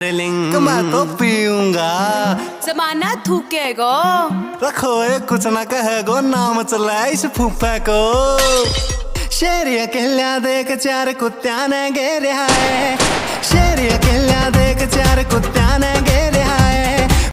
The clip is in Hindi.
डार्लिंग मैं तो पीऊंगा। जमाना थूकेगो। रखो कुछ ना कहेगो, नाम चला इस फूफे को। शेरिया के लिया देख चार कुत्तिया ने घेरा है।